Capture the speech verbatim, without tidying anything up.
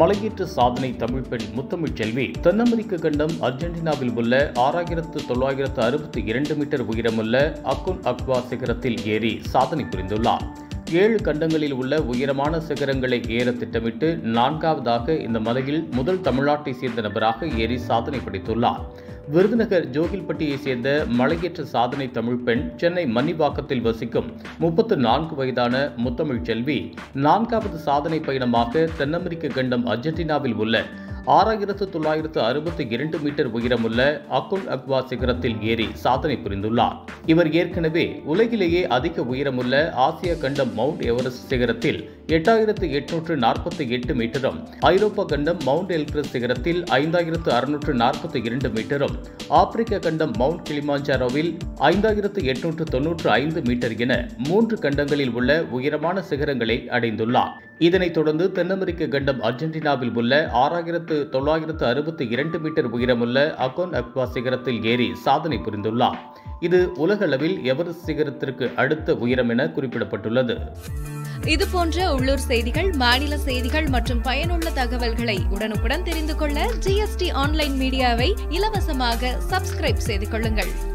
மலையேற்ற சாதனை தமிழ் பெண் முத்தமிழ் செல்வி தென் அமெரிக்க கண்டம் அர்ஜென்டினாவில் உள்ள ஆறாயிரத்து தொள்ளாயிரத்து அறுபத்தி இரண்டு மீட்டர் உயரமுள்ள அக்குன் அக்வா சிகரத்தில் ஏறி சாதனை புரிந்துள்ளார். ஏழு கண்டங்களில் உள்ள உயரமான சிகரங்களை ஏற திட்டமிட்டு நான்காவதாக இந்த மலையில் முதல் தமிழ்நாட்டை சேர்ந்த நபராக ஏறி சாதனை படைத்துள்ளார். விருதுநகர் ஜோகில்பட்டியை சேர்ந்த மலையேற்ற சாதனை தமிழ் பெண் சென்னை மன்னிவாக்கத்தில் வசிக்கும் முப்பத்து நான்கு வயதான முத்தமிழ் செல்வி நான்காவது சாதனை பயணமாக தென் அமெரிக்க கண்டம் அர்ஜென்டினாவில் உள்ள ஆறாயிரத்து தொள்ளாயிரத்து அறுபத்தி இரண்டு மீட்டர் உயரமுள்ள அக்குன் அக்வா சிகரத்தில் ஏறி சாதனை புரிந்துள்ளார். இவர் ஏற்கனவே உலகிலேயே அதிக உயரமுள்ள ஆசிய கண்டம் மவுண்ட் எவரெஸ்ட் சிகரத்தில் எட்டாயிரத்து எட்நூற்று நாற்பத்தி எட்டு மீட்டரும், ஐரோப்பா கண்டம் மவுண்ட் எல்பிரஸ் சிகரத்தில் ஐந்தாயிரத்து அறுநூற்று நாற்பத்தி இரண்டு மீட்டரும், ஆப்பிரிக்க கண்டம் மவுண்ட் கிளிமாஞ்சாரோவில் ஐந்தாயிரத்து எட்நூற்று தொன்னூற்று ஐந்து மீட்டர் என மூன்று கண்டங்களில் உள்ள உயரமான சிகரங்களை அடைந்துள்ளார். இதனைத் தொடர்ந்து தென் அமெரிக்க கண்டம் அர்ஜென்டினாவில் உள்ள ஆறாயிரத்து தொள்ளாயிரத்து அறுபத்தி இரண்டு மீட்டர் உயரமுள்ள அக்குன் அக்வா சிகரத்தில் ஏறி சாதனை புரிந்துள்ளார். இது உலகளவில் எவரெஸ்ட் சிகரத்திற்கு அடுத்த உயரம் என குறிப்பிடப்பட்டுள்ளது. இதுபோன்ற உள்ளூர் செய்திகள், மாநில செய்திகள் மற்றும் பயனுள்ள தகவல்களை உடனுக்குடன் தெரிந்து கொள்ள ஜிஎஸ்டி ஆன்லைன் மீடியாவை இலவசமாக சப்ஸ்கிரைப் செய்து கொள்ளுங்கள்.